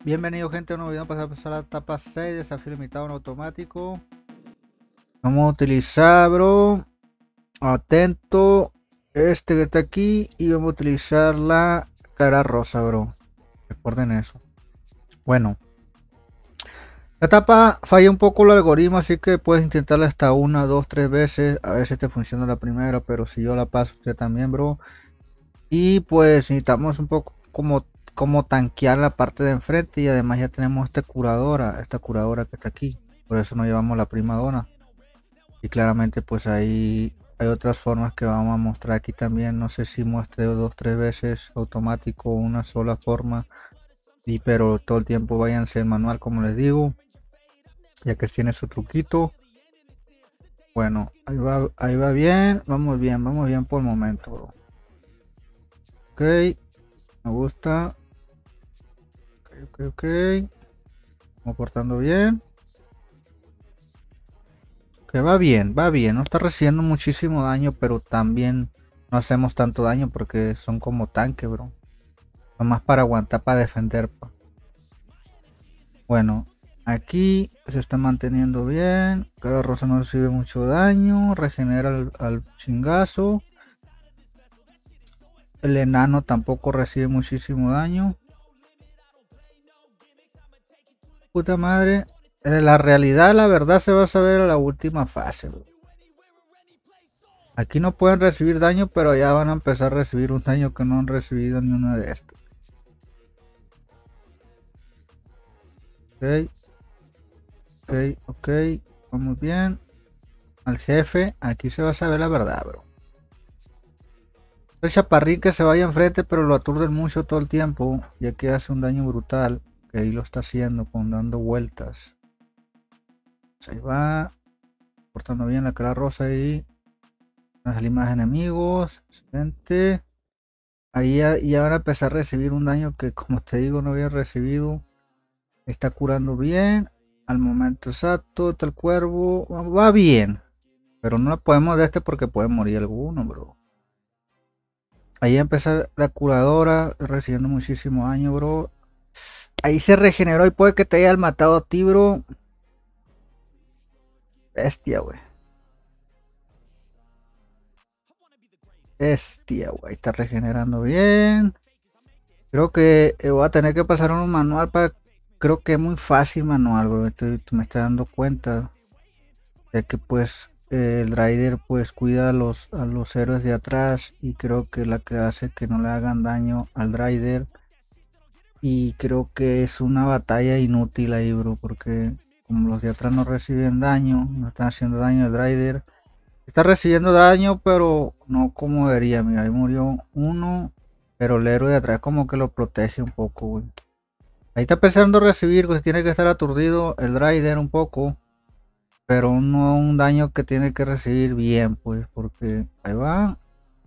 Bienvenido gente a un nuevo video para pasar a la etapa 6, desafío limitado en automático. Vamos a utilizar, bro, atento, este que está aquí, y vamos a utilizar la cara rosa, bro. Recuerden eso. Bueno, la etapa falla un poco el algoritmo, así que puedes intentarla hasta una, dos, tres veces. A veces te funciona la primera, pero si yo la paso, usted también, bro. Y pues necesitamos un poco como tanquear la parte de enfrente, y además ya tenemos esta curadora que está aquí. Por eso nos llevamos la prima dona. Y claramente pues ahí hay otras formas que vamos a mostrar aquí también. No sé si muestre dos, tres veces automático o una sola forma. Pero todo el tiempo váyanse en manual, como les digo, ya que tiene su truquito. Bueno, ahí va bien, vamos bien por el momento, bro. Ok, me gusta. Ok. Vamos portando bien. Que va bien. No está recibiendo muchísimo daño, pero también no hacemos tanto daño porque son como tanque, bro. Nomás para aguantar, para defender, pa. Bueno, aquí se está manteniendo bien. Cara rosa no recibe mucho daño. Regenera al chingazo. El enano tampoco recibe muchísimo daño. Puta madre. La realidad, la verdad se va a saber a la última fase, bro. Aquí no pueden recibir daño, pero ya van a empezar a recibir un daño que no han recibido ni una de estas. Ok, ok. Vamos bien. Al jefe, aquí se va a saber la verdad, bro. El chaparrín que se vaya enfrente, pero lo aturden mucho todo el tiempo, ya que hace un daño brutal. Que ahí lo está haciendo, con dando vueltas. Pues ahí va. Portando bien la cara rosa ahí. Las limas enemigos. Excelente. Ahí ya van a empezar a recibir un daño que, como te digo, no había recibido. Está curando bien. Al momento exacto. Está el cuervo. Va bien. Pero no la podemos de este porque puede morir alguno, bro. Ahí empezó la curadora. Recibiendo muchísimo daño, bro. Ahí se regeneró y puede que te haya matado a ti, bro. Bestia, güey. Bestia, güey. Está regenerando bien. Creo que voy a tener que pasar un manual para... Creo que es muy fácil manual, bro. Me estoy dando cuenta. Ya que pues el Rider pues cuida a los héroes de atrás. Y creo que la que hace que no le hagan daño al Rider. Y creo que es una batalla inútil ahí, bro. Porque como los de atrás no reciben daño. No están haciendo daño al Rider. Está recibiendo daño, pero no como debería. Mira, ahí murió uno. Pero el héroe de atrás como que lo protege un poco, güey. Ahí está empezando a recibir, pues tiene que estar aturdido el Rider un poco. Pero no un daño que tiene que recibir bien, pues. Porque ahí va.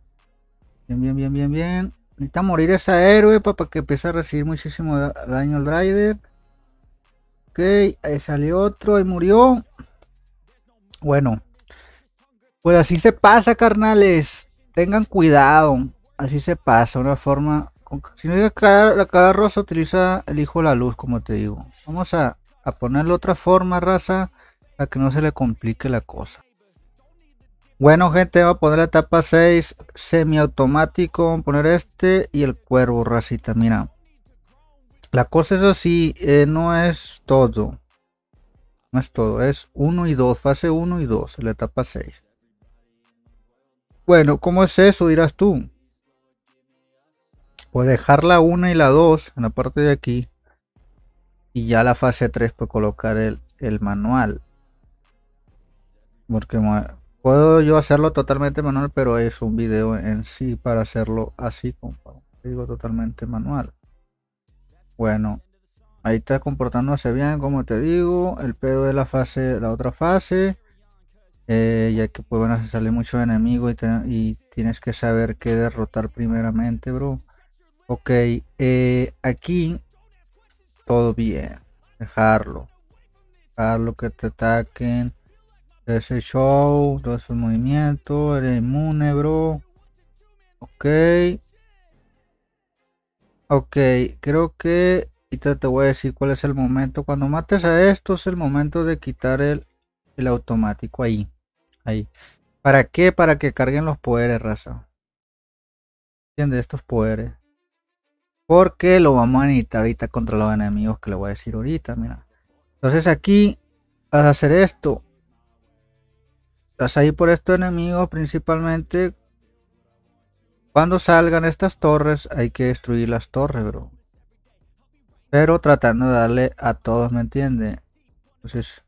Bien. Necesita morir ese héroe para que empiece a recibir muchísimo daño el Rider. Ok, ahí salió otro, ahí murió. Bueno, pues así se pasa, carnales. Tengan cuidado. Así se pasa, una forma. Si no es la cara rosa, utiliza el hijo de la luz, como te digo. Vamos a ponerle otra forma, raza, para que no se le complique la cosa. Bueno, gente, vamos a poner la etapa 6 semiautomático. Vamos a poner este y el cuervo, racita. Mira, la cosa es así, no es todo. No es todo, es 1 y 2, fase 1 y 2, la etapa 6. Bueno, ¿cómo es eso? Dirás tú. Pues dejar la 1 y la 2 en la parte de aquí. Y ya la fase 3 pues colocar el manual. Porque puedo yo hacerlo totalmente manual, pero es un video en sí para hacerlo así, como digo, totalmente manual. Bueno, ahí está comportándose bien, como te digo. El pedo de la otra fase. Ya que pues van a salir muchos enemigos y tienes que saber qué derrotar primeramente, bro. Ok, aquí todo bien. Dejarlo. Dejarlo que te ataquen. Ese show, todos esos movimientos. Eres inmune, bro. Ok. Ok, creo que Y te voy a decir cuál es el momento. Cuando mates a esto es el momento de quitar el automático ahí. Ahí. ¿Para qué? Para que carguen los poderes, raza. ¿Entiendes? Estos poderes. Porque lo vamos a necesitar ahorita contra los enemigos que le voy a decir ahorita, mira. Entonces aquí vas a hacer esto. Vas a ir por estos enemigos principalmente. Cuando salgan estas torres hay que destruir las torres, bro. Pero tratando de darle a todos, ¿me entiendes? Entonces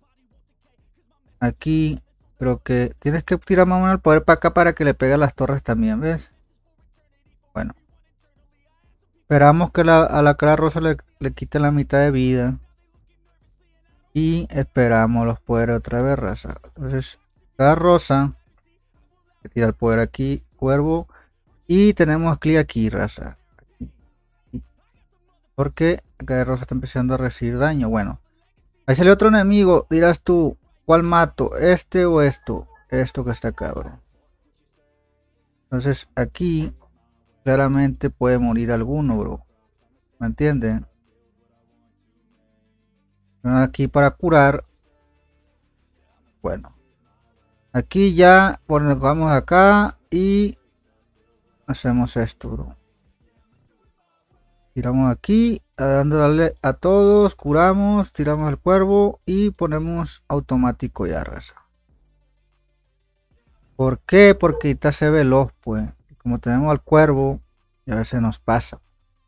aquí creo que tienes que tirar más o menos el poder para acá para que le pegue a las torres también, ¿ves? Bueno. Esperamos que a la cara rosa le quite la mitad de vida. Y esperamos los poderes otra vez, raza. Entonces, cara rosa. Que tira el poder aquí, cuervo. Y tenemos clic aquí, raza. Porque cara rosa está empezando a recibir daño. Bueno, ahí sale otro enemigo. Dirás tú, ¿cuál mato? ¿Este o esto? Esto que está acá, bro. Entonces, aquí claramente puede morir alguno, bro. ¿Me entienden? Aquí para curar. Bueno, aquí ya vamos acá y hacemos esto, bro. Tiramos aquí, dándole a todos, curamos, tiramos el cuervo y ponemos automático ya, raza. ¿Por qué? Porque ahorita se veloz, pues. Como tenemos al cuervo, y a veces nos pasa.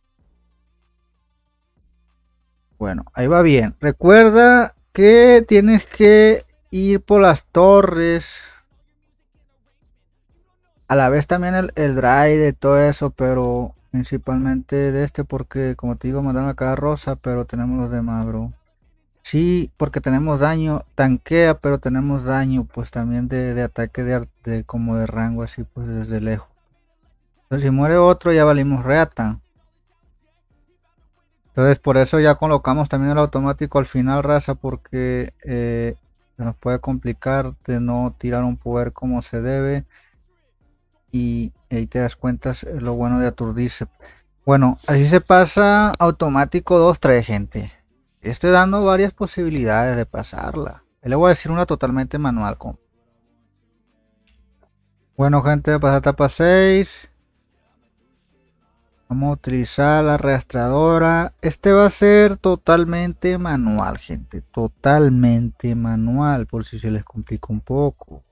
Bueno, ahí va bien. Recuerda que tienes que ir por las torres. A la vez también el drive de todo eso, pero principalmente de este porque como te digo mandaron a cara rosa, pero tenemos los demás, bro. Sí, porque tenemos daño, tanquea, pero tenemos daño pues también de ataque de como de rango así pues desde lejos. Entonces si muere otro ya valimos reata. Entonces por eso ya colocamos también el automático al final, raza, porque se nos puede complicar de no tirar un poder como se debe. Y ahí te das cuenta lo bueno de aturdirse. Bueno, así se pasa automático 2-3, gente. Estoy dando varias posibilidades de pasarla. Le voy a decir una totalmente manual. Bueno, gente, pasar etapa 6. Vamos a utilizar la arrastradora. Este va a ser totalmente manual, gente. Totalmente manual, por si se les complica un poco.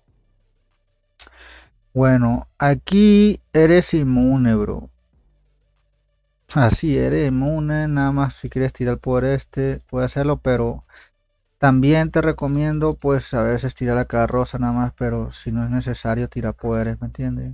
Bueno, aquí eres inmune, bro. Así eres inmune, nada más si quieres tirar por este, puede hacerlo, pero también te recomiendo pues a veces tirar la cara rosa nada más, pero si no es necesario tirar poderes, ¿me entiendes?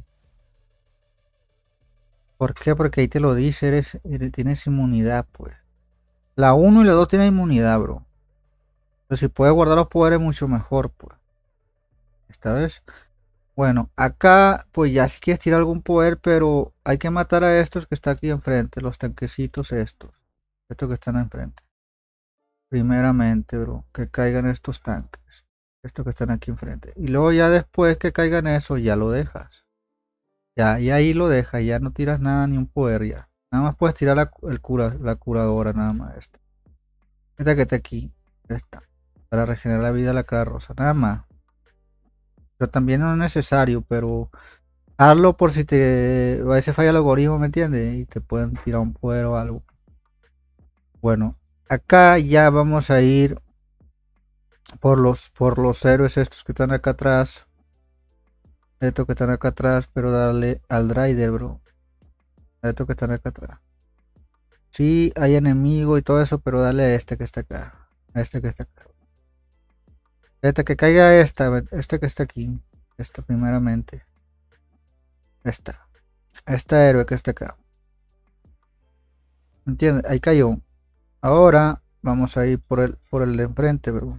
¿Por qué? Porque ahí te lo dice, tienes inmunidad, pues. La 1 y la 2 tienen inmunidad, bro. Pero si puedes guardar los poderes mucho mejor, pues. Esta vez. Bueno, acá pues ya si quieres tirar algún poder, pero hay que matar a estos que están aquí enfrente, los tanquecitos estos. Estos que están enfrente. Primeramente, bro, que caigan estos tanques. Estos que están aquí enfrente. Y luego ya después que caigan eso, ya lo dejas. Ya, y ahí lo dejas, ya no tiras nada, ni un poder ya. Nada más puedes tirar la curadora, nada más esta. Esta que está aquí. Esta. Para regenerar la vida de la cara rosa. Nada más. Pero también no es necesario, pero hazlo por si te a veces falla el algoritmo, ¿me entiendes? Y te pueden tirar un poder o algo. Bueno, acá ya vamos a ir por los héroes estos que están acá atrás. Estos que están acá atrás, pero darle al Drider, bro. A estos que están acá atrás. Sí, hay enemigo y todo eso, pero dale a este que está acá. A este que está acá. Este que caiga este que está aquí. Esta primeramente. Esta héroe que está acá. ¿Entiendes? Ahí cayó. Ahora vamos a ir por el de enfrente, bro.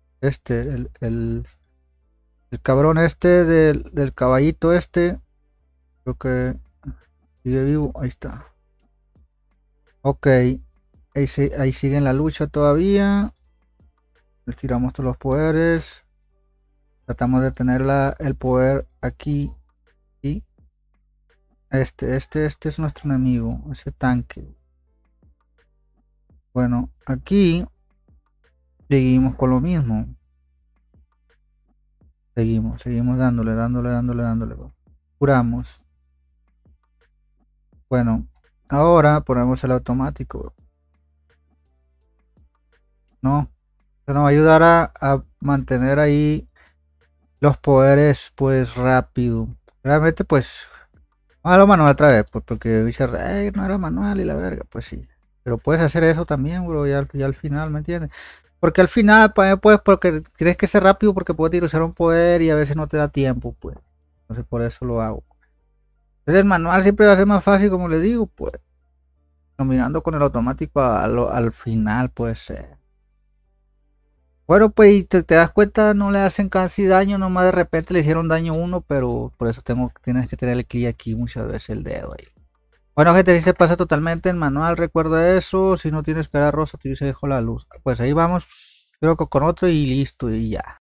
El cabrón este del caballito este. Creo que sigue vivo. Ahí está. Ok. Ahí sigue en la lucha todavía. Les tiramos todos los poderes. Tratamos de tener el poder aquí. Y este es nuestro enemigo. Ese tanque. Bueno, aquí seguimos con lo mismo. Seguimos dándole. Curamos. Bueno, ahora ponemos el automático. No, esto nos va a ayudar a mantener ahí los poderes pues rápido. Realmente pues a lo manual otra vez, pues porque dice, no era manual y la verga, pues sí. Pero puedes hacer eso también, bro, ya al final, ¿me entiendes? Porque al final, pues, porque tienes que ser rápido porque puedes usar un poder y a veces no te da tiempo, pues. Entonces por eso lo hago. Entonces el manual siempre va a ser más fácil, como le digo, pues. Combinando con el automático al final, pues. Bueno, pues y te das cuenta, no le hacen casi daño, nomás de repente le hicieron daño a uno, pero por eso tienes que tener el clic aquí muchas veces el dedo ahí. Bueno, gente, si se pasa totalmente en manual, recuerda eso. Si no tienes cara rosa, te dice dejo la luz. Pues ahí vamos, creo que con otro y listo, y ya.